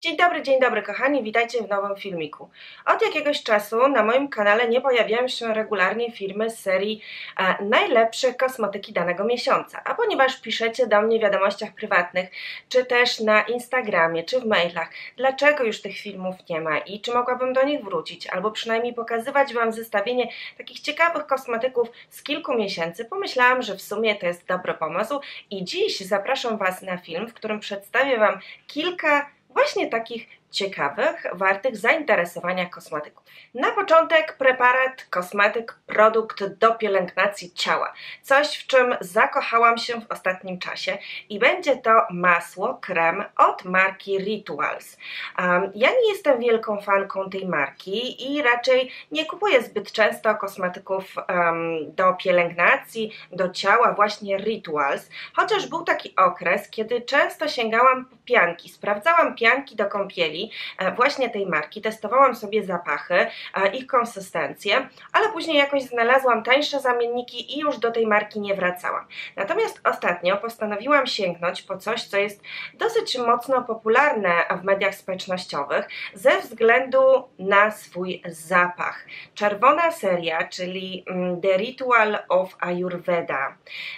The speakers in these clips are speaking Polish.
Dzień dobry kochani, witajcie w nowym filmiku. Od jakiegoś czasu na moim kanale nie pojawiają się regularnie filmy z serii najlepsze kosmetyki danego miesiąca, a ponieważ piszecie do mnie w wiadomościach prywatnych, czy też na Instagramie, czy w mailach, dlaczego już tych filmów nie ma i czy mogłabym do nich wrócić, albo przynajmniej pokazywać Wam zestawienie takich ciekawych kosmetyków z kilku miesięcy, pomyślałam, że w sumie to jest dobry pomysł i dziś zapraszam Was na film, w którym przedstawię Wam kilka właśnie takich ciekawych, wartych zainteresowania kosmetyków. Na początek preparat, kosmetyk, produkt do pielęgnacji ciała. Coś, w czym zakochałam się w ostatnim czasie i będzie to masło, krem od marki Rituals. Ja nie jestem wielką fanką tej marki i raczej nie kupuję zbyt często kosmetyków do pielęgnacji, do ciała właśnie Rituals, chociaż był taki okres, kiedy często sięgałam po pianki, sprawdzałam pianki do kąpieli, właśnie tej marki, testowałam sobie zapachy, ich konsystencję, ale później jakoś znalazłam tańsze zamienniki i już do tej marki nie wracałam. Natomiast ostatnio postanowiłam sięgnąć po coś, co jest dosyć mocno popularne w mediach społecznościowych ze względu na swój zapach. Czerwona seria, czyli The Ritual of Ayurveda.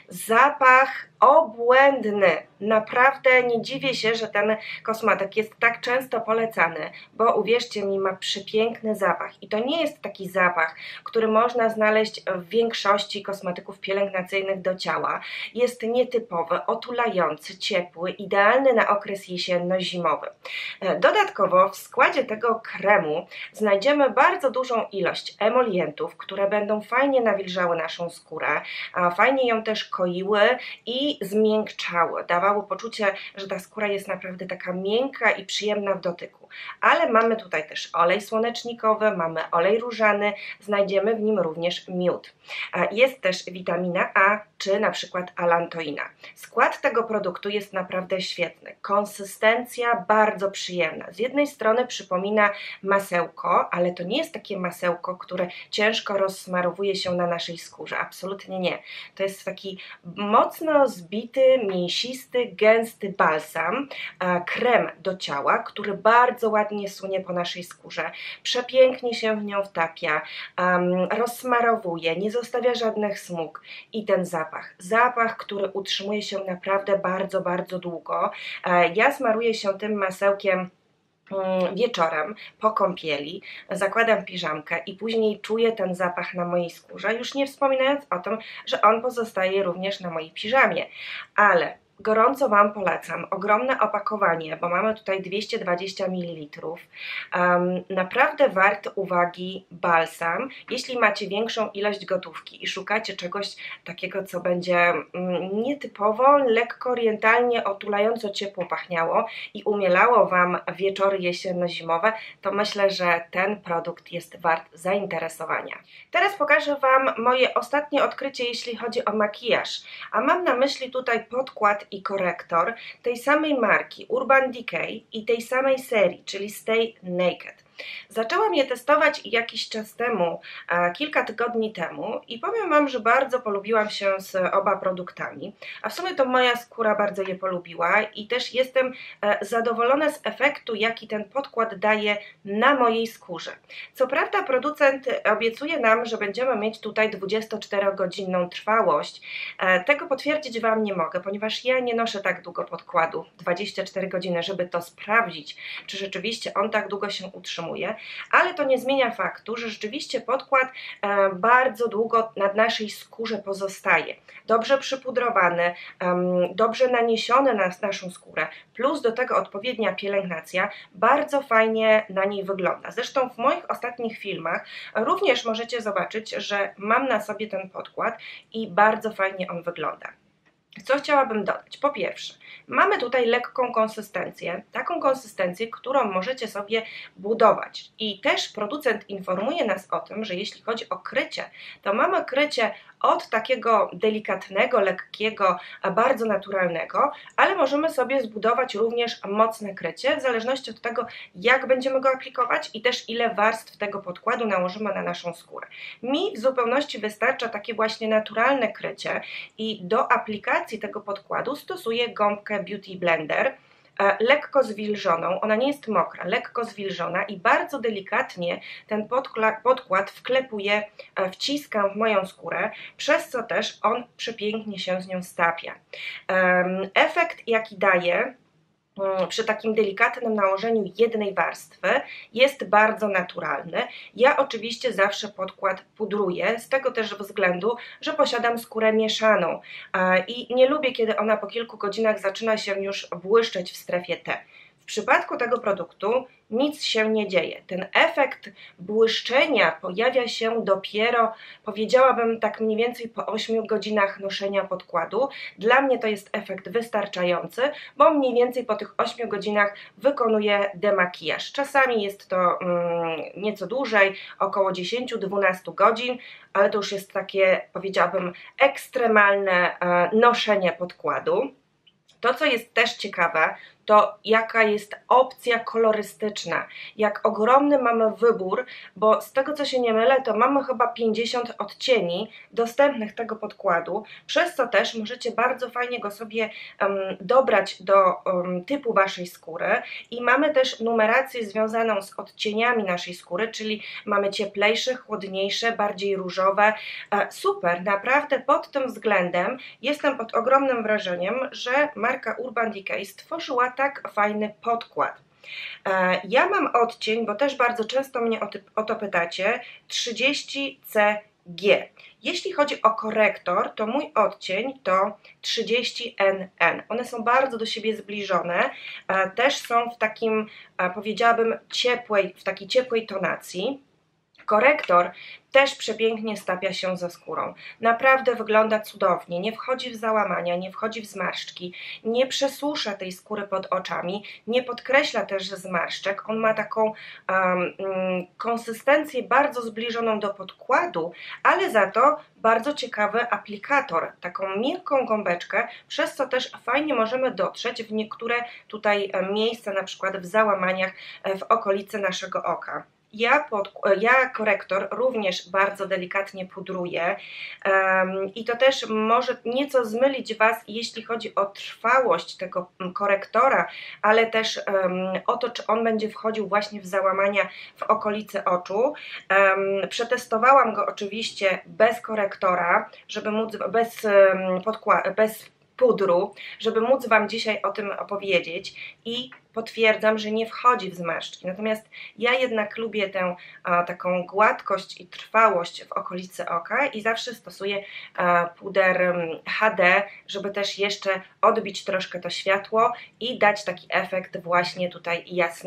Zapach obłędny. Naprawdę nie dziwię się, że ten kosmetyk jest tak często polecany, bo uwierzcie mi, ma przepiękny zapach i to nie jest taki zapach, który można znaleźć w większości kosmetyków pielęgnacyjnych do ciała. Jest nietypowy, otulający, ciepły, idealny na okres jesienno-zimowy. Dodatkowo w składzie tego kremu znajdziemy bardzo dużą ilość emolientów, które będą fajnie nawilżały naszą skórę, fajnie ją też koiły i zmiękczały, dawało poczucie, że ta skóra jest naprawdę taka miękka i przyjemna w dotyku. Ale mamy tutaj też olej słonecznikowy, mamy olej różany, znajdziemy w nim również miód. Jest też witamina A czy na przykład alantoina. Skład tego produktu jest naprawdę świetny. Konsystencja bardzo przyjemna. Z jednej strony przypomina masełko, ale to nie jest takie masełko, które ciężko rozsmarowuje się na naszej skórze. Absolutnie nie. To jest taki mocno zbity, mięsisty, gęsty balsam, krem do ciała, który bardzo ładnie sunie po naszej skórze, przepięknie się w nią wtapia, rozsmarowuje, nie zostawia żadnych smug i ten zapach, który utrzymuje się naprawdę bardzo, bardzo długo. Ja smaruję się tym masełkiem wieczorem po kąpieli, zakładam piżamkę i później czuję ten zapach na mojej skórze, już nie wspominając o tym, że on pozostaje również na mojej piżamie, ale gorąco Wam polecam, ogromne opakowanie, bo mamy tutaj 220 ml. Naprawdę wart uwagi balsam. Jeśli macie większą ilość gotówki i szukacie czegoś takiego, co będzie nietypowo, lekko orientalnie, otulająco ciepło pachniało i umielało Wam wieczory jesienno-zimowe, to myślę, że ten produkt jest wart zainteresowania. Teraz pokażę Wam moje ostatnie odkrycie, jeśli chodzi o makijaż, a mam na myśli tutaj podkład i korektor tej samej marki Urban Decay i tej samej serii, czyli Stay Naked. Zaczęłam je testować jakiś czas temu, kilka tygodni temu i powiem Wam, że bardzo polubiłam się z oba produktami, a w sumie to moja skóra bardzo je polubiła i też jestem zadowolona z efektu, jaki ten podkład daje na mojej skórze. Co prawda producent obiecuje nam, że będziemy mieć tutaj 24-godzinną trwałość. Tego potwierdzić Wam nie mogę, ponieważ ja nie noszę tak długo podkładu, 24 godziny, żeby to sprawdzić, czy rzeczywiście on tak długo się utrzymuje. Ale to nie zmienia faktu, że rzeczywiście podkład bardzo długo na naszej skórze pozostaje. Dobrze przypudrowany, dobrze naniesiony na naszą skórę, plus do tego odpowiednia pielęgnacja, bardzo fajnie na niej wygląda. Zresztą w moich ostatnich filmach również możecie zobaczyć, że mam na sobie ten podkład i bardzo fajnie on wygląda. Co chciałabym dodać? Po pierwsze, mamy tutaj lekką konsystencję, taką konsystencję, którą możecie sobie budować. I też producent informuje nas o tym, że jeśli chodzi o krycie, to mamy krycie od takiego delikatnego, lekkiego, bardzo naturalnego, ale możemy sobie zbudować również mocne krycie, w zależności od tego, jak będziemy go aplikować i też ile warstw tego podkładu nałożymy na naszą skórę. Mi w zupełności wystarcza takie właśnie naturalne krycie i do aplikacji tego podkładu stosuję gąbkę Beauty Blender. lekko zwilżoną, ona nie jest mokra, lekko zwilżona i bardzo delikatnie ten podkład wklepuję, wciskam w moją skórę, przez co też on przepięknie się z nią stapia. Efekt, jaki daje przy takim delikatnym nałożeniu jednej warstwy, jest bardzo naturalny. Ja oczywiście zawsze podkład pudruję, z tego też względu, że posiadam skórę mieszaną i nie lubię, kiedy ona po kilku godzinach zaczyna się już błyszczeć w strefie T. W przypadku tego produktu nic się nie dzieje. Ten efekt błyszczenia pojawia się dopiero, powiedziałabym, tak mniej więcej po 8 godzinach noszenia podkładu. Dla mnie to jest efekt wystarczający, bo mniej więcej po tych 8 godzinach wykonuję demakijaż. Czasami jest to nieco dłużej, około 10-12 godzin, ale to już jest takie, powiedziałabym, ekstremalne noszenie podkładu. To, co jest też ciekawe, to jaka jest opcja kolorystyczna, jak ogromny mamy wybór, bo z tego, co się nie mylę, to mamy chyba 50 odcieni dostępnych tego podkładu, przez co też możecie bardzo fajnie go sobie dobrać do typu waszej skóry i mamy też numerację związaną z odcieniami naszej skóry, czyli mamy cieplejsze, chłodniejsze, bardziej różowe. Super, naprawdę pod tym względem jestem pod ogromnym wrażeniem, że marka Urban Decay stworzyła tak fajny podkład. Ja mam odcień, bo też bardzo często mnie o to pytacie, 30CG. Jeśli chodzi o korektor, to mój odcień to 30NN. One są bardzo do siebie zbliżone, też są w takim, powiedziałabym, takiej ciepłej tonacji. Korektor też przepięknie stapia się ze skórą. Naprawdę wygląda cudownie, nie wchodzi w załamania, nie wchodzi w zmarszczki, nie przesusza tej skóry pod oczami, nie podkreśla też zmarszczek. On ma taką konsystencję bardzo zbliżoną do podkładu, ale za to bardzo ciekawy aplikator, taką miękką gąbeczkę, przez co też fajnie możemy dotrzeć w niektóre tutaj miejsca, na przykład w załamaniach w okolicy naszego oka. Ja korektor również bardzo delikatnie pudruję i to też może nieco zmylić Was, jeśli chodzi o trwałość tego korektora, ale też o to, czy on będzie wchodził właśnie w załamania w okolicy oczu. Przetestowałam go oczywiście bez korektora, żeby móc, bez pudru, żeby móc Wam dzisiaj o tym opowiedzieć i potwierdzam, że nie wchodzi w zmarszczki. Natomiast ja jednak lubię tę taką gładkość i trwałość w okolicy oka i zawsze stosuję puder HD, żeby też jeszcze odbić troszkę to światło i dać taki efekt właśnie tutaj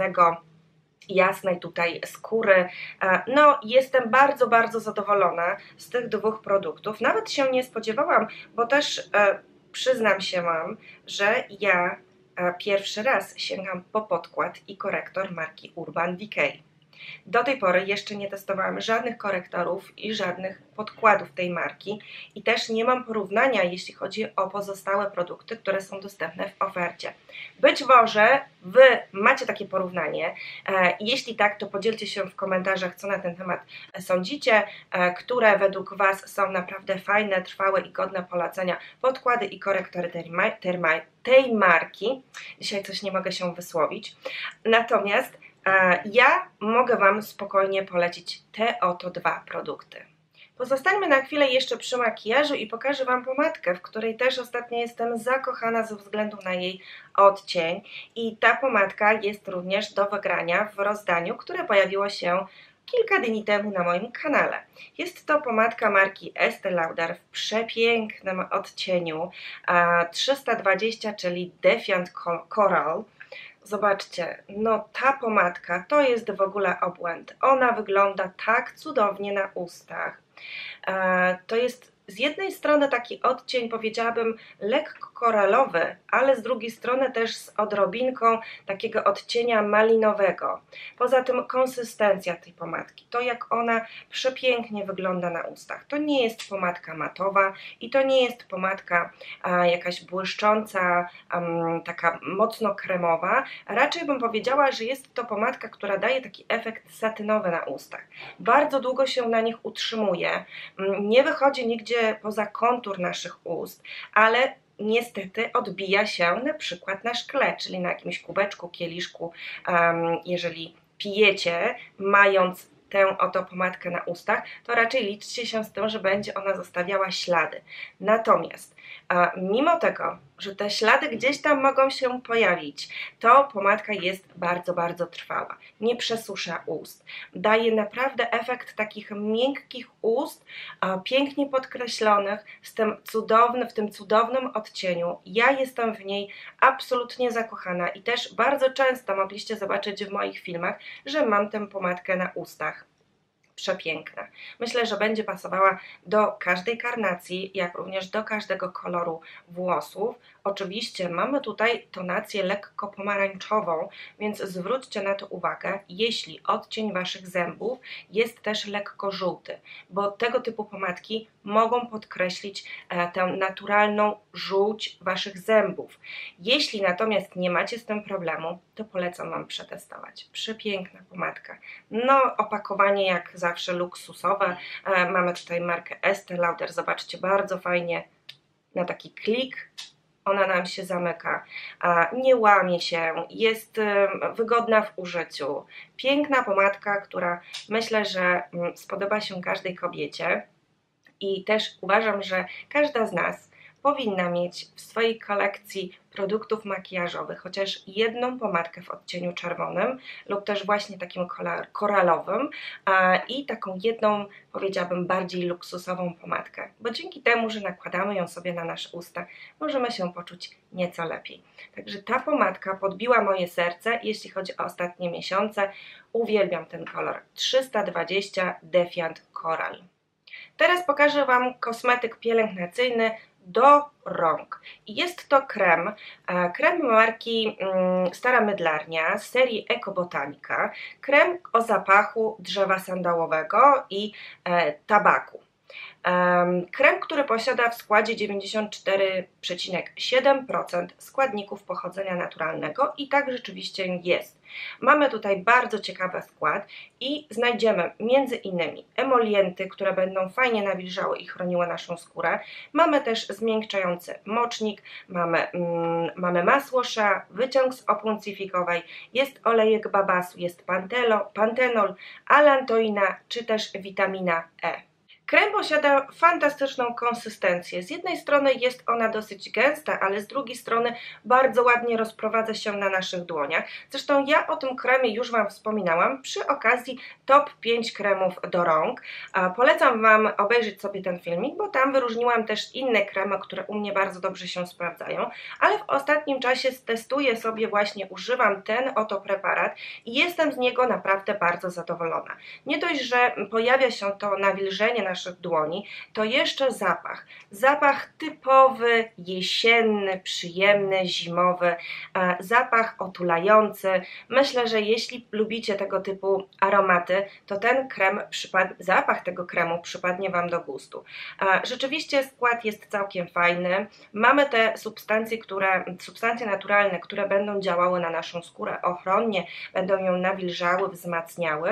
jasnej tutaj skóry. No, jestem bardzo, bardzo zadowolona z tych dwóch produktów. Nawet się nie spodziewałam, bo też przyznam się Wam, że ja pierwszy raz sięgam po podkład i korektor marki Urban Decay. Do tej pory jeszcze nie testowałam żadnych korektorów i żadnych podkładów tej marki i też nie mam porównania, jeśli chodzi o pozostałe produkty, które są dostępne w ofercie. Być może Wy macie takie porównanie i jeśli tak, to podzielcie się w komentarzach, co na ten temat sądzicie, które według Was są naprawdę fajne, trwałe i godne polecenia podkłady i korektory tej marki. Dzisiaj coś nie mogę się wysłowić. Natomiast ja mogę Wam spokojnie polecić te oto dwa produkty. Pozostańmy na chwilę jeszcze przy makijażu i pokażę Wam pomadkę, w której też ostatnio jestem zakochana ze względu na jej odcień. I ta pomadka jest również do wygrania w rozdaniu, które pojawiło się kilka dni temu na moim kanale. Jest to pomadka marki Estée Lauder w przepięknym odcieniu 320, czyli Defiant Coral. Zobaczcie, no ta pomadka to jest w ogóle obłęd. Ona wygląda tak cudownie na ustach. To jest z jednej strony taki odcień, powiedziałabym, lekko koralowy, ale z drugiej strony też z odrobinką takiego odcienia malinowego. Poza tym konsystencja tej pomadki, to jak ona przepięknie wygląda na ustach. To nie jest pomadka matowa i to nie jest pomadka jakaś błyszcząca, taka mocno kremowa. Raczej bym powiedziała, że jest to pomadka, która daje taki efekt satynowy na ustach. Bardzo długo się na nich utrzymuje, nie wychodzi nigdzie poza kontur naszych ust, ale niestety odbija się na przykład na szkle, czyli na jakimś kubeczku, kieliszku, jeżeli pijecie, mając tę oto pomadkę na ustach, to raczej liczcie się z tym, że będzie ona zostawiała ślady. Natomiast mimo tego, że te ślady gdzieś tam mogą się pojawić, to pomadka jest bardzo, bardzo trwała. Nie przesusza ust. Daje naprawdę efekt takich miękkich ust, pięknie podkreślonych, w tym cudownym odcieniu. Ja jestem w niej absolutnie zakochana i też bardzo często mogliście zobaczyć w moich filmach, że mam tę pomadkę na ustach. Przepiękna. Myślę, że będzie pasowała do każdej karnacji, jak również do każdego koloru włosów. Oczywiście mamy tutaj tonację lekko pomarańczową, więc zwróćcie na to uwagę, jeśli odcień Waszych zębów jest też lekko żółty, bo tego typu pomadki mogą podkreślić tę naturalną żółć Waszych zębów. Jeśli natomiast nie macie z tym problemu, to polecam Wam przetestować. Przepiękna pomadka. No, opakowanie jak zawsze luksusowe. Mamy tutaj markę Estée Lauder. Zobaczcie, bardzo fajnie na taki klik ona nam się zamyka, nie łamie się, jest wygodna w użyciu. Piękna pomadka, która myślę, że spodoba się każdej kobiecie i też uważam, że każda z nas powinna mieć w swojej kolekcji produktów makijażowych chociaż jedną pomadkę w odcieniu czerwonym lub też właśnie takim koralowym i taką jedną, powiedziałabym, bardziej luksusową pomadkę, bo dzięki temu, że nakładamy ją sobie na nasze usta, możemy się poczuć nieco lepiej. Także ta pomadka podbiła moje serce, jeśli chodzi o ostatnie miesiące. Uwielbiam ten kolor 320 Defiant Coral. Teraz pokażę Wam kosmetyk pielęgnacyjny do rąk. I jest to krem marki Stara Mydlarnia z serii Eco Botanica. Krem o zapachu drzewa sandałowego i tabaku. Krem, który posiada w składzie 94,7% składników pochodzenia naturalnego i tak rzeczywiście jest. Mamy tutaj bardzo ciekawy skład i znajdziemy między innymi emolienty, które będą fajnie nawilżały i chroniły naszą skórę. Mamy też zmiękczający mocznik, mamy masło shea, wyciąg z opon cyfikowej, jest olejek babasu, jest pantenol, allantoina czy też witamina E. Krem posiada fantastyczną konsystencję. Z jednej strony jest ona dosyć gęsta, ale z drugiej strony bardzo ładnie rozprowadza się na naszych dłoniach. Zresztą ja o tym kremie już Wam wspominałam przy okazji top 5 kremów do rąk. Polecam Wam obejrzeć sobie ten filmik, bo tam wyróżniłam też inne kremy, które u mnie bardzo dobrze się sprawdzają, ale w ostatnim czasie testuję sobie, właśnie używam ten oto preparat i jestem z niego naprawdę bardzo zadowolona. Nie dość, że pojawia się to nawilżenie naszych dłoni, to jeszcze zapach. Zapach typowy, jesienny, przyjemny, zimowy, zapach otulający. Myślę, że jeśli lubicie tego typu aromaty, to zapach tego kremu przypadnie Wam do gustu. Rzeczywiście skład jest całkiem fajny. Mamy te substancje naturalne, które będą działały na naszą skórę ochronnie, będą ją nawilżały, wzmacniały.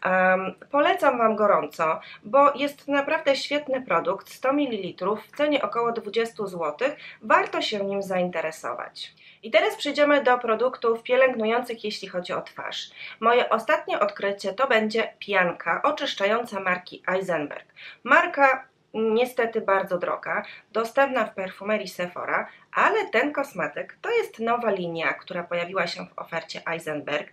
Polecam Wam gorąco, bo jest naprawdę świetny produkt, 100 ml w cenie około 20 zł, warto się nim zainteresować. I teraz przejdziemy do produktów pielęgnujących, jeśli chodzi o twarz. Moje ostatnie odkrycie to będzie pianka oczyszczająca marki Eisenberg. Marka niestety bardzo droga, dostępna w perfumerii Sephora, ale ten kosmetyk to jest nowa linia, która pojawiła się w ofercie Eisenberg,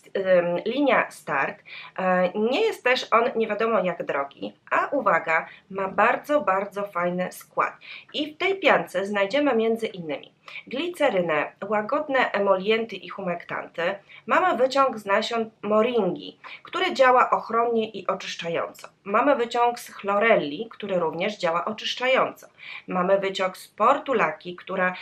linia Start. Nie jest też on nie wiadomo jak drogi, a uwaga, ma bardzo, bardzo fajny skład. I w tej piance znajdziemy między innymi glicerynę, łagodne emolienty i humektanty. Mamy wyciąg z nasion moringi, który działa ochronnie i oczyszczająco. Mamy wyciąg z chlorelli, który również działa oczyszczająco. Mamy wyciąg z portulaki, która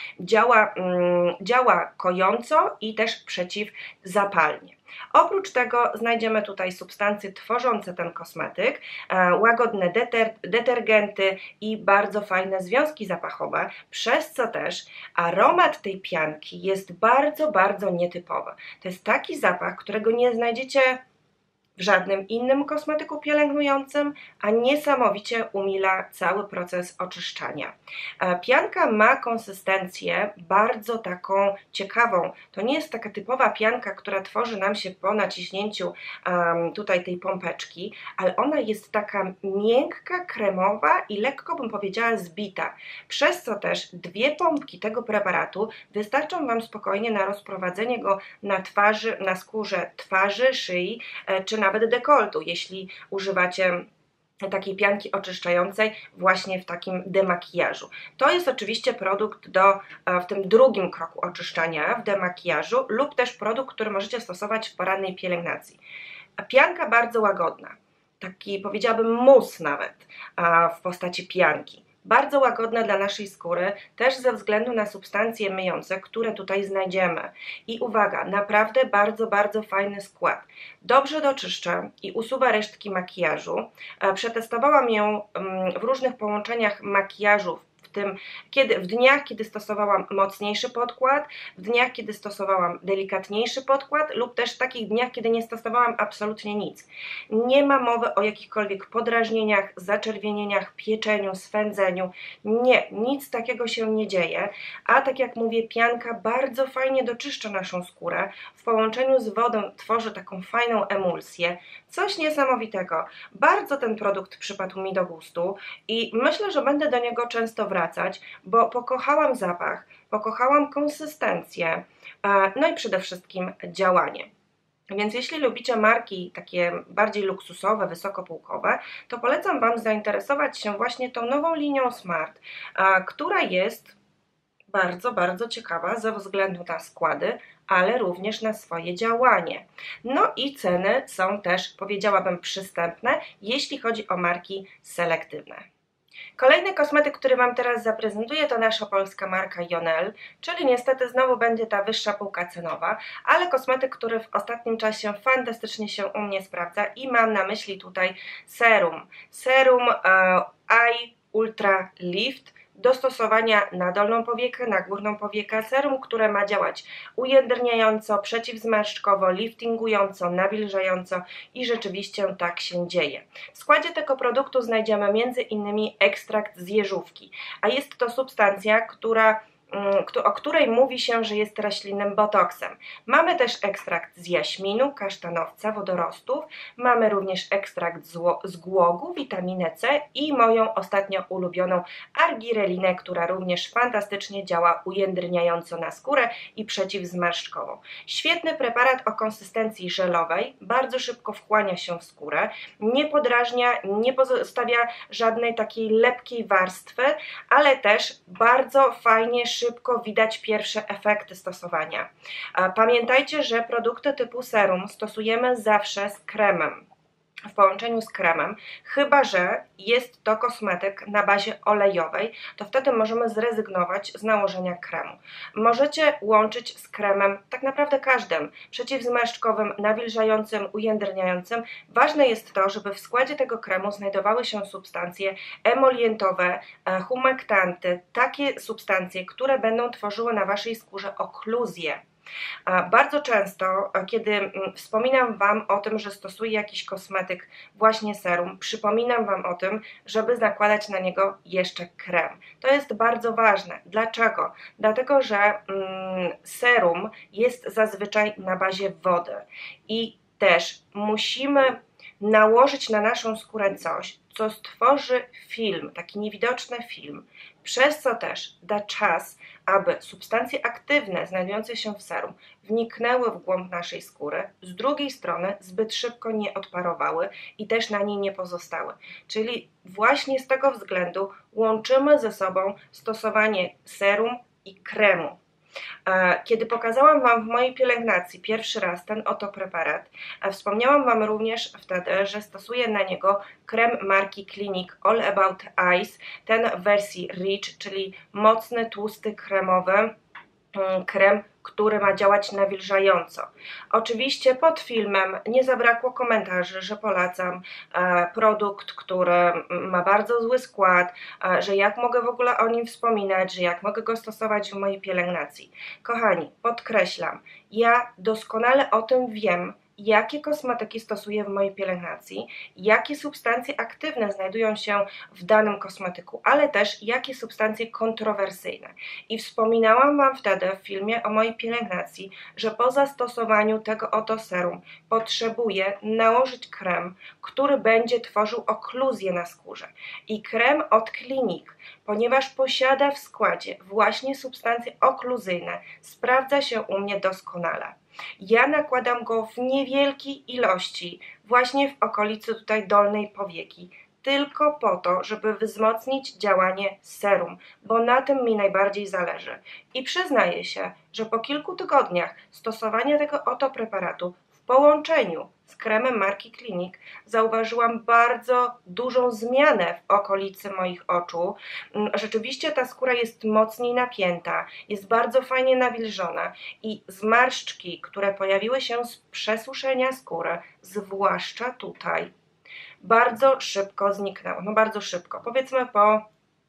działa kojąco i też przeciwzapalnie. Oprócz tego znajdziemy tutaj substancje tworzące ten kosmetyk, łagodne detergenty i bardzo fajne związki zapachowe, przez co też aromat tej pianki jest bardzo, bardzo nietypowy. To jest taki zapach, którego nie znajdziecie w żadnym innym kosmetyku pielęgnującym, a niesamowicie umila cały proces oczyszczania. Pianka ma konsystencję bardzo taką ciekawą. To nie jest taka typowa pianka, która tworzy nam się po naciśnięciu tutaj tej pompeczki, ale ona jest taka miękka, kremowa i lekko, bym powiedziała, zbita. Przez co też 2 pompki tego preparatu wystarczą Wam spokojnie na rozprowadzenie go na twarzy, na skórze twarzy, szyi czy nawet dekoltu, jeśli używacie takiej pianki oczyszczającej właśnie w takim demakijażu. To jest oczywiście produkt w tym drugim kroku oczyszczania, w demakijażu, lub też produkt, który możecie stosować w porannej pielęgnacji. A pianka bardzo łagodna, taki powiedziałabym mus nawet w postaci pianki. Bardzo łagodna dla naszej skóry, też ze względu na substancje myjące, które tutaj znajdziemy. I uwaga, naprawdę bardzo, bardzo fajny skład. Dobrze doczyszcza i usuwa resztki makijażu. Przetestowałam ją w różnych połączeniach makijażu, w dniach, kiedy stosowałam mocniejszy podkład, w dniach, kiedy stosowałam delikatniejszy podkład lub też w takich dniach, kiedy nie stosowałam absolutnie nic. Nie ma mowy o jakichkolwiek podrażnieniach, zaczerwienieniach, pieczeniu, swędzeniu. Nie, nic takiego się nie dzieje, a tak jak mówię, pianka bardzo fajnie doczyszcza naszą skórę, w połączeniu z wodą tworzy taką fajną emulsję. Coś niesamowitego. Bardzo ten produkt przypadł mi do gustu i myślę, że będę do niego często wracać, bo pokochałam zapach, pokochałam konsystencję, no i przede wszystkim działanie. Więc jeśli lubicie marki takie bardziej luksusowe, wysokopółkowe, to polecam Wam zainteresować się właśnie tą nową linią Smart, która jest bardzo, bardzo ciekawa ze względu na składy, ale również na swoje działanie. No i ceny są też, powiedziałabym, przystępne, jeśli chodzi o marki selektywne. Kolejny kosmetyk, który Wam teraz zaprezentuję, to nasza polska marka Jonel, czyli niestety znowu będzie ta wyższa półka cenowa, ale kosmetyk, który w ostatnim czasie fantastycznie się u mnie sprawdza i mam na myśli tutaj serum. Serum Eye Ultra Lift do stosowania na dolną powiekę, na górną powiekę. Serum, które ma działać ujędrniająco, przeciwzmarszczkowo, liftingująco, nawilżająco i rzeczywiście tak się dzieje. W składzie tego produktu znajdziemy m.in. ekstrakt z jeżówki, a jest to substancja, o której mówi się, że jest roślinnym botoksem. Mamy też ekstrakt z jaśminu, kasztanowca, wodorostów, mamy również ekstrakt z głogu, witaminę C i moją ostatnio ulubioną argirelinę, która również fantastycznie działa ujędrniająco na skórę i przeciwzmarszczkowo. Świetny preparat o konsystencji żelowej, bardzo szybko wchłania się w skórę, nie podrażnia, nie pozostawia żadnej takiej lepkiej warstwy, ale też bardzo fajnie, szybko widać pierwsze efekty stosowania. Pamiętajcie, że produkty typu serum stosujemy zawsze z kremem, w połączeniu z kremem, chyba że jest to kosmetyk na bazie olejowej, to wtedy możemy zrezygnować z nałożenia kremu. Możecie łączyć z kremem tak naprawdę każdym, przeciwzmarszczkowym, nawilżającym, ujędrniającym. Ważne jest to, żeby w składzie tego kremu znajdowały się substancje emolientowe, humektanty, takie substancje, które będą tworzyły na Waszej skórze okluzję. Bardzo często, kiedy wspominam Wam o tym, że stosuję jakiś kosmetyk, właśnie serum, przypominam Wam o tym, żeby nakładać na niego jeszcze krem. To jest bardzo ważne. Dlaczego? Dlatego, że serum jest zazwyczaj na bazie wody i też musimy nałożyć na naszą skórę coś, co stworzy film, taki niewidoczny film, przez co też da czas, aby substancje aktywne znajdujące się w serum wniknęły w głąb naszej skóry, z drugiej strony zbyt szybko nie odparowały i też na niej nie pozostały. Czyli właśnie z tego względu łączymy ze sobą stosowanie serum i kremu. Kiedy pokazałam Wam w mojej pielęgnacji pierwszy raz ten oto preparat, wspomniałam Wam również wtedy, że stosuję na niego krem marki Clinique All About Eyes, ten w wersji Rich, czyli mocny, tłusty, kremowy krem, który ma działać nawilżająco. Oczywiście pod filmem nie zabrakło komentarzy, że polecam produkt, który ma bardzo zły skład, że jak mogę w ogóle o nim wspominać, że jak mogę go stosować w mojej pielęgnacji. Kochani, podkreślam, ja doskonale o tym wiem jakie kosmetyki stosuję w mojej pielęgnacji, jakie substancje aktywne znajdują się w danym kosmetyku, ale też jakie substancje kontrowersyjne. I wspominałam Wam wtedy w filmie o mojej pielęgnacji, że po zastosowaniu tego oto serum potrzebuję nałożyć krem, który będzie tworzył okluzję na skórze. I krem od Clinique, ponieważ posiada w składzie właśnie substancje okluzyjne, sprawdza się u mnie doskonale. Ja nakładam go w niewielkiej ilości, właśnie w okolicy tutaj dolnej powieki, tylko po to, żeby wzmocnić działanie serum, bo na tym mi najbardziej zależy. I przyznaję się, że po kilku tygodniach stosowania tego oto preparatu w połączeniu z kremem marki Clinique zauważyłam bardzo dużą zmianę w okolicy moich oczu. Rzeczywiście ta skóra jest mocniej napięta, jest bardzo fajnie nawilżona i zmarszczki, które pojawiły się z przesuszenia skóry, zwłaszcza tutaj, bardzo szybko zniknęło. No bardzo szybko, powiedzmy po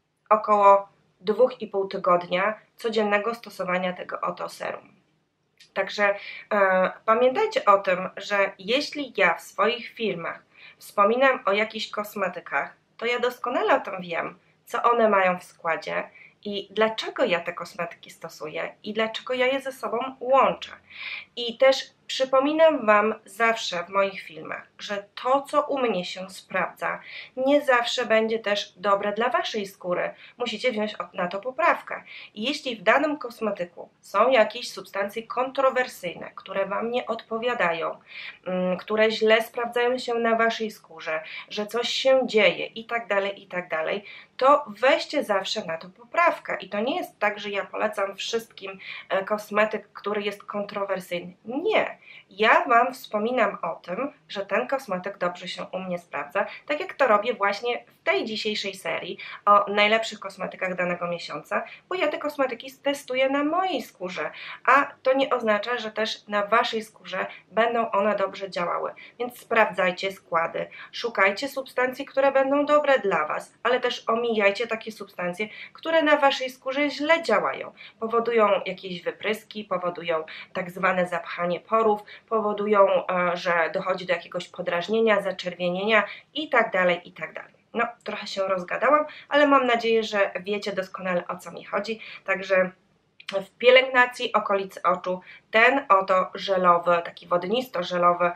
około 2,5 tygodnia codziennego stosowania tego oto serum. Także pamiętajcie o tym, że jeśli ja w swoich filmach wspominam o jakichś kosmetykach, to ja doskonale o tym wiem, co one mają w składzie i dlaczego ja te kosmetyki stosuję i dlaczego ja je ze sobą łączę. I też przypominam Wam zawsze w moich filmach, że to, co u mnie się sprawdza, nie zawsze będzie też dobre dla Waszej skóry. Musicie wziąć na to poprawkę. I jeśli w danym kosmetyku są jakieś substancje kontrowersyjne, które Wam nie odpowiadają, które źle sprawdzają się na Waszej skórze, że coś się dzieje i tak dalej, to weźcie zawsze na to poprawkę. I to nie jest tak, że ja polecam wszystkim kosmetyk, który jest kontrowersyjny. Nie. Ja Wam wspominam o tym, że ten kosmetyk dobrze się u mnie sprawdza, tak jak to robię właśnie w tej dzisiejszej serii o najlepszych kosmetykach danego miesiąca, bo ja te kosmetyki testuję na mojej skórze, a to nie oznacza, że też na Waszej skórze będą one dobrze działały. Więc sprawdzajcie składy, szukajcie substancji, które będą dobre dla Was, ale też omijajcie takie substancje, które na Waszej skórze źle działają, powodują jakieś wypryski, powodują tak zwane zapchanie porów, powodują, że dochodzi do jakiegoś podrażnienia, zaczerwienienia i tak dalej. No, trochę się rozgadałam, ale mam nadzieję, że wiecie doskonale, o co mi chodzi. Także w pielęgnacji okolicy oczu ten oto żelowy, taki wodnisto-żelowy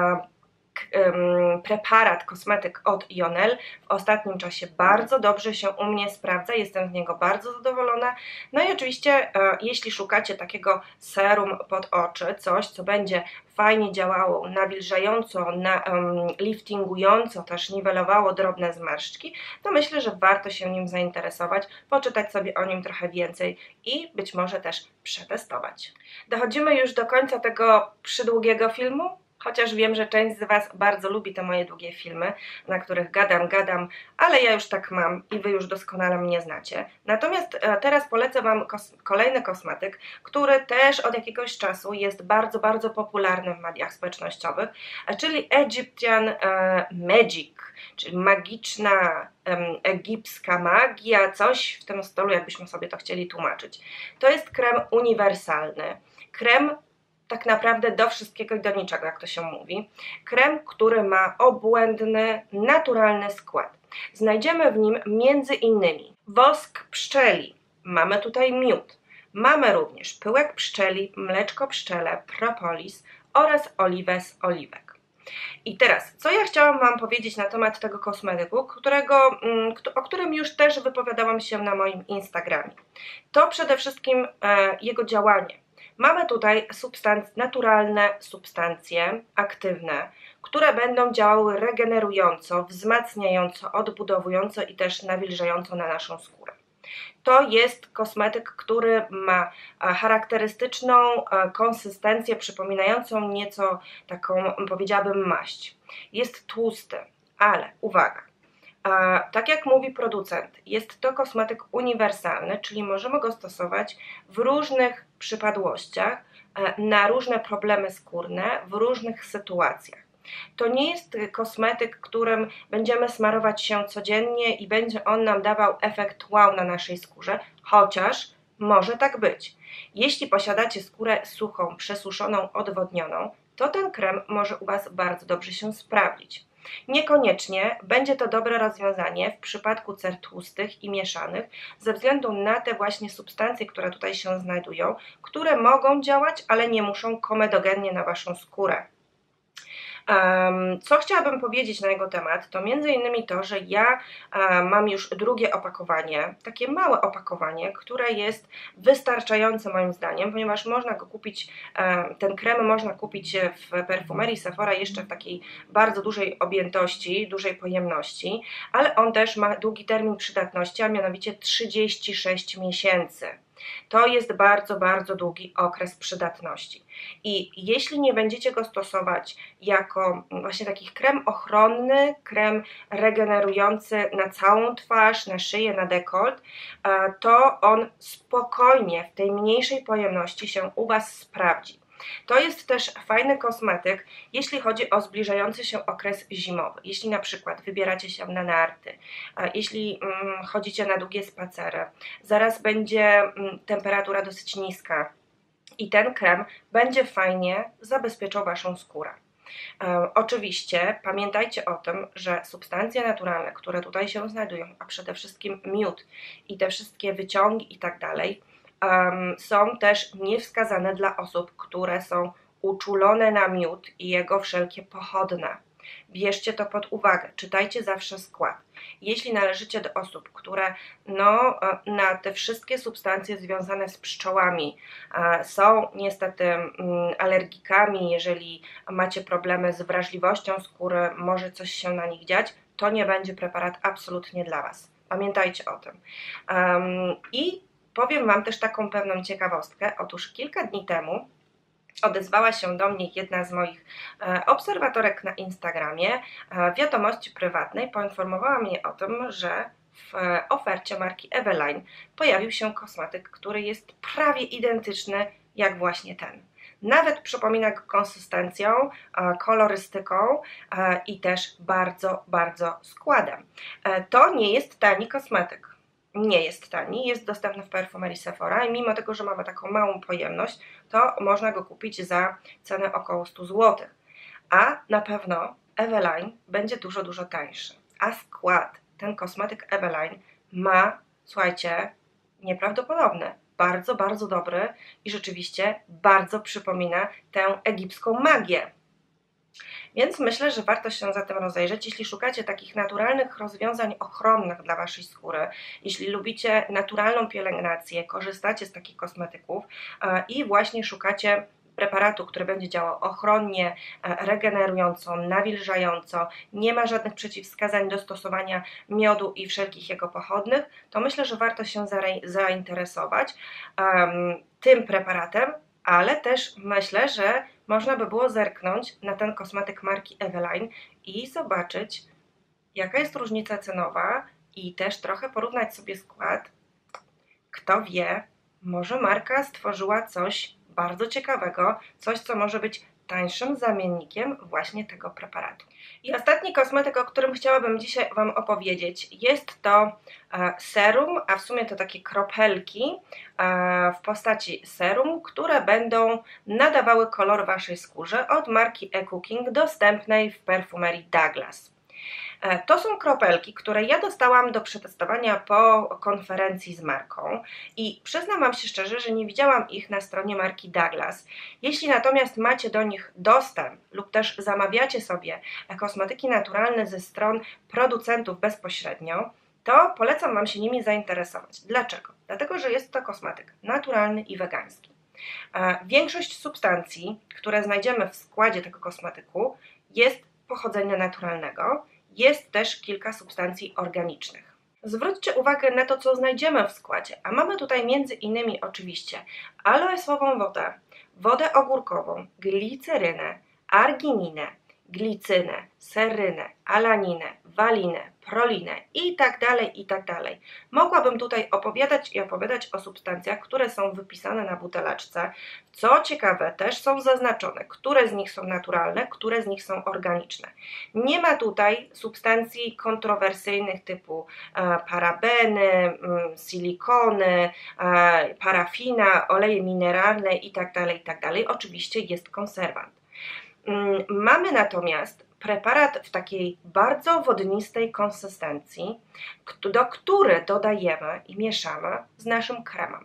preparat, kosmetyk od Ionel w ostatnim czasie bardzo dobrze się u mnie sprawdza, jestem z niego bardzo zadowolona. No i oczywiście jeśli szukacie takiego serum pod oczy, coś co będzie fajnie działało, nawilżająco, liftingująco, też niwelowało drobne zmarszczki, to myślę, że warto się nim zainteresować, poczytać sobie o nim trochę więcej i być może też przetestować. Dochodzimy już do końca tego przydługiego filmu. Chociaż wiem, że część z Was bardzo lubi te moje długie filmy, na których gadam, ale ja już tak mam i Wy już doskonale mnie znacie. Natomiast teraz polecę Wam kolejny kosmetyk, który też od jakiegoś czasu jest bardzo popularny w mediach społecznościowych, czyli Egyptian Magic, czyli magiczna egipska magia, coś w tym stylu, jakbyśmy sobie to chcieli tłumaczyć. To jest krem uniwersalny, krem tak naprawdę do wszystkiego i do niczego, jak to się mówi. Krem, który ma obłędny, naturalny skład. Znajdziemy w nim między innymi wosk pszczeli, mamy tutaj miód, mamy również pyłek pszczeli, mleczko pszczele, propolis oraz oliwę z oliwek. I teraz, co ja chciałam Wam powiedzieć na temat tego kosmetyku, o którym już też wypowiadałam się na moim Instagramie. To przede wszystkim jego działanie. Mamy tutaj naturalne substancje aktywne, które będą działały regenerująco, wzmacniająco, odbudowująco i też nawilżająco na naszą skórę. To jest kosmetyk, który ma charakterystyczną konsystencję przypominającą nieco taką, powiedziałabym, maść. Jest tłusty, ale uwaga, tak jak mówi producent, jest to kosmetyk uniwersalny, czyli możemy go stosować w różnych przypadłościach, na różne problemy skórne, w różnych sytuacjach. To nie jest kosmetyk, którym będziemy smarować się codziennie i będzie on nam dawał efekt wow na naszej skórze, chociaż może tak być. Jeśli posiadacie skórę suchą, przesuszoną, odwodnioną, to ten krem może u Was bardzo dobrze się sprawdzić. Niekoniecznie będzie to dobre rozwiązanie w przypadku cer tłustych i mieszanych, ze względu na te właśnie substancje, które tutaj się znajdują, które mogą działać, ale nie muszą komedogennie na Waszą skórę. Co chciałabym powiedzieć na jego temat, to między innymi to, że ja mam już drugie opakowanie, takie małe opakowanie, które jest wystarczające moim zdaniem, ponieważ można go kupić, ten krem można kupić w perfumerii Sephora jeszcze w takiej bardzo dużej objętości, dużej pojemności, ale on też ma długi termin przydatności, a mianowicie 36 miesięcy. To jest bardzo, bardzo długi okres przydatności. I jeśli nie będziecie go stosować jako właśnie taki krem ochronny, krem regenerujący na całą twarz, na szyję, na dekolt, to on spokojnie w tej mniejszej pojemności się u Was sprawdzi. To jest też fajny kosmetyk, jeśli chodzi o zbliżający się okres zimowy. Jeśli na przykład wybieracie się na narty, jeśli chodzicie na długie spacery, zaraz będzie temperatura dosyć niska i ten krem będzie fajnie zabezpieczał Waszą skórę. Oczywiście pamiętajcie o tym, że substancje naturalne, które tutaj się znajdują, a przede wszystkim miód i te wszystkie wyciągi i tak dalej, są też niewskazane dla osób, które są uczulone na miód i jego wszelkie pochodne. Bierzcie to pod uwagę, czytajcie zawsze skład. Jeśli należycie do osób, które na te wszystkie substancje związane z pszczołami są niestety alergikami, jeżeli macie problemy z wrażliwością skóry, może coś się na nich dziać, to nie będzie preparat absolutnie dla Was. Pamiętajcie o tym. I powiem Wam też taką pewną ciekawostkę. Otóż kilka dni temu odezwała się do mnie jedna z moich obserwatorek na Instagramie, w wiadomości prywatnej poinformowała mnie o tym, że w ofercie marki Eveline pojawił się kosmetyk, który jest prawie identyczny jak właśnie ten. Nawet przypomina go konsystencją, kolorystyką i też bardzo, bardzo składem. To nie jest tani kosmetyk. Nie jest tani, jest dostępny w perfumerii Sephora i mimo tego, że mamy taką małą pojemność, to można go kupić za cenę około 100 zł. A na pewno Eveline będzie dużo, dużo tańszy. A skład, ten kosmetyk Eveline ma, słuchajcie, nieprawdopodobny. Bardzo, bardzo dobry i rzeczywiście bardzo przypomina tę egipską magię. Więc myślę, że warto się za tym rozejrzeć, jeśli szukacie takich naturalnych rozwiązań ochronnych dla Waszej skóry, jeśli lubicie naturalną pielęgnację, korzystacie z takich kosmetyków i właśnie szukacie preparatu, który będzie działał ochronnie, regenerująco, nawilżająco, nie ma żadnych przeciwwskazań do stosowania miodu i wszelkich jego pochodnych, to myślę, że warto się zainteresować tym preparatem, ale też myślę, że można by było zerknąć na ten kosmetyk marki Eveline i zobaczyć, jaka jest różnica cenowa i też trochę porównać sobie skład. Kto wie, może marka stworzyła coś bardzo ciekawego, coś, co może być tańszym zamiennikiem właśnie tego preparatu. I ostatni kosmetyk, o którym chciałabym dzisiaj Wam opowiedzieć, jest to serum, a w sumie to takie kropelki w postaci serum, które będą nadawały kolor Waszej skórze od marki eCooking, dostępnej w perfumerii Douglas. To są kropelki, które ja dostałam do przetestowania po konferencji z marką i przyznam Wam się szczerze, że nie widziałam ich na stronie marki Douglas. Jeśli natomiast macie do nich dostęp lub też zamawiacie sobie kosmetyki naturalne ze stron producentów bezpośrednio, to polecam Wam się nimi zainteresować. Dlaczego? Dlatego, że jest to kosmetyk naturalny i wegański. Większość substancji, które znajdziemy w składzie tego kosmetyku, jest pochodzenia naturalnego. Jest też kilka substancji organicznych. Zwróćcie uwagę na to, co znajdziemy w składzie, a mamy tutaj między innymi oczywiście aloesową wodę, wodę ogórkową, glicerynę, argininę, glicynę, serynę, alaninę, walinę, prolinę i tak dalej, i tak dalej. Mogłabym tutaj opowiadać i opowiadać o substancjach, które są wypisane na buteleczce. Co ciekawe, też są zaznaczone, które z nich są naturalne, które z nich są organiczne. Nie ma tutaj substancji kontrowersyjnych typu parabeny, silikony, parafina, oleje mineralne i tak dalej, i tak dalej. Oczywiście jest konserwant. Mamy natomiast preparat w takiej bardzo wodnistej konsystencji, do który dodajemy i mieszamy z naszym kremem.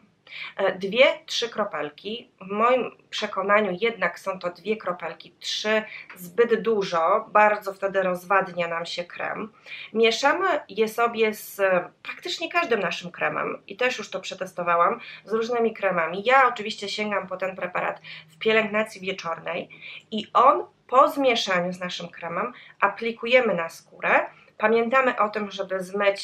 2-3 kropelki, w moim przekonaniu jednak są to 2 kropelki, 3 zbyt dużo, bardzo wtedy rozwadnia nam się krem. Mieszamy je sobie z praktycznie każdym naszym kremem i też już to przetestowałam z różnymi kremami. Ja oczywiście sięgam po ten preparat w pielęgnacji wieczornej i on po zmieszaniu z naszym kremem aplikujemy na skórę. Pamiętamy o tym, żeby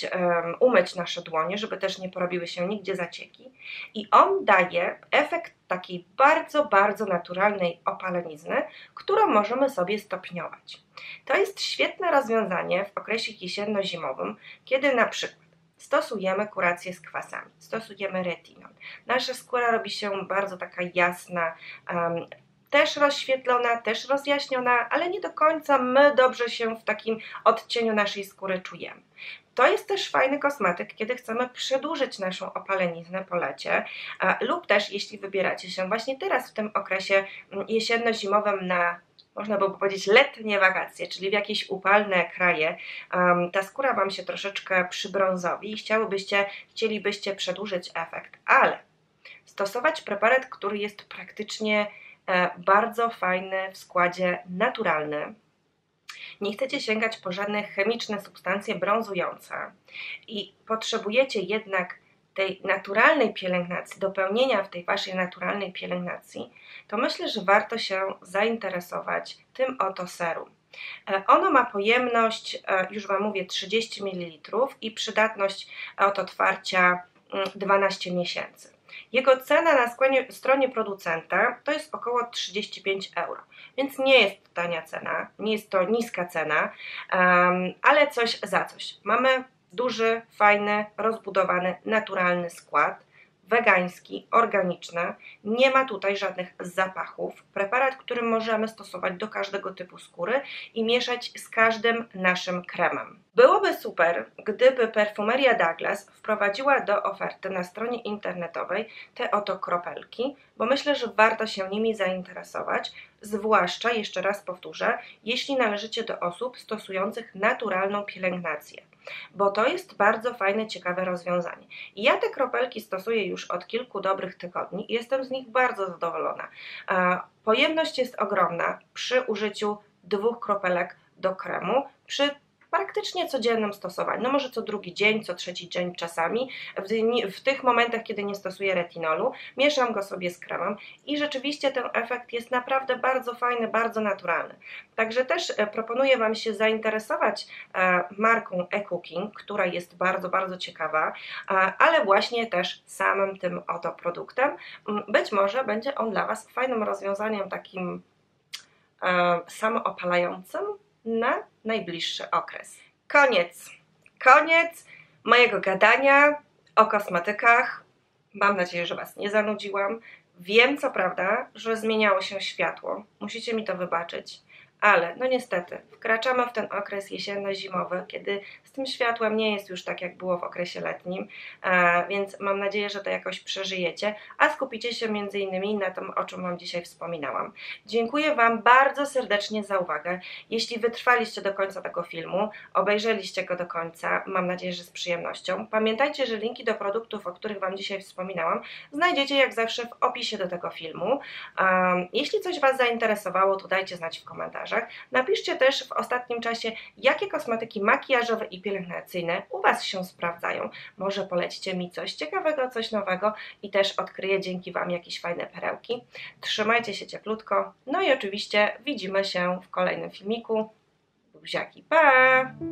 umyć nasze dłonie, żeby też nie porobiły się nigdzie zacieki. I on daje efekt takiej bardzo, bardzo naturalnej opalenizny, którą możemy sobie stopniować. To jest świetne rozwiązanie w okresie jesienno-zimowym, kiedy na przykład stosujemy kurację z kwasami, stosujemy retinol. Nasza skóra robi się bardzo taka jasna, też rozświetlona, też rozjaśniona, ale nie do końca my dobrze się w takim odcieniu naszej skóry czujemy. To jest też fajny kosmetyk, kiedy chcemy przedłużyć naszą opaleniznę po lecie lub też jeśli wybieracie się właśnie teraz w tym okresie jesienno-zimowym na, można by powiedzieć, letnie wakacje, czyli w jakieś upalne kraje, ta skóra Wam się troszeczkę przybrązowi i chcielibyście przedłużyć efekt, ale stosować preparat, który jest praktycznie bardzo fajny w składzie naturalny. Nie chcecie sięgać po żadne chemiczne substancje brązujące i potrzebujecie jednak tej naturalnej pielęgnacji, dopełnienia w tej Waszej naturalnej pielęgnacji, to myślę, że warto się zainteresować tym oto serum. Ono ma pojemność, już Wam mówię, 30 ml i przydatność od otwarcia 12 miesięcy. Jego cena na stronie producenta to jest około 35 euro, więc nie jest to tania cena, nie jest to niska cena, ale coś za coś. Mamy duży, fajny, rozbudowany, naturalny skład, wegański, organiczny, nie ma tutaj żadnych zapachów. Preparat, który możemy stosować do każdego typu skóry i mieszać z każdym naszym kremem. Byłoby super, gdyby Perfumeria Douglas wprowadziła do oferty na stronie internetowej te oto kropelki, bo myślę, że warto się nimi zainteresować, zwłaszcza, jeszcze raz powtórzę, jeśli należycie do osób stosujących naturalną pielęgnację, bo to jest bardzo fajne, ciekawe rozwiązanie. I ja te kropelki stosuję już od kilku dobrych tygodni i jestem z nich bardzo zadowolona. Pojemność jest ogromna przy użyciu 2 kropelek do kremu, przy praktycznie codziennym stosowaniu, no może co drugi dzień, co trzeci dzień czasami, w tych momentach, kiedy nie stosuję retinolu, mieszam go sobie z kremem i rzeczywiście ten efekt jest naprawdę bardzo fajny, bardzo naturalny. Także też proponuję Wam się zainteresować marką eCooking, która jest bardzo, bardzo ciekawa, ale właśnie też samym tym oto produktem. Być może będzie on dla Was fajnym rozwiązaniem takim samoopalającym na najbliższy okres. Koniec mojego gadania o kosmetykach. Mam nadzieję, że Was nie zanudziłam. Wiem, co prawda, że zmieniało się światło. Musicie mi to wybaczyć. Ale no niestety, wkraczamy w ten okres jesienno-zimowy, kiedy z tym światłem nie jest już tak, jak było w okresie letnim, więc mam nadzieję, że to jakoś przeżyjecie, a skupicie się m.in. na tym, o czym Wam dzisiaj wspominałam. Dziękuję Wam bardzo serdecznie za uwagę. Jeśli wytrwaliście do końca tego filmu, obejrzeliście go do końca, mam nadzieję, że z przyjemnością. Pamiętajcie, że linki do produktów, o których Wam dzisiaj wspominałam, znajdziecie jak zawsze w opisie do tego filmu. Jeśli coś Was zainteresowało, to dajcie znać w komentarzach. Napiszcie też w ostatnim czasie, jakie kosmetyki makijażowe i pielęgnacyjne u Was się sprawdzają. Może polecicie mi coś ciekawego, coś nowego i też odkryję dzięki Wam jakieś fajne perełki. Trzymajcie się cieplutko, no i oczywiście widzimy się w kolejnym filmiku. Buziaki, pa!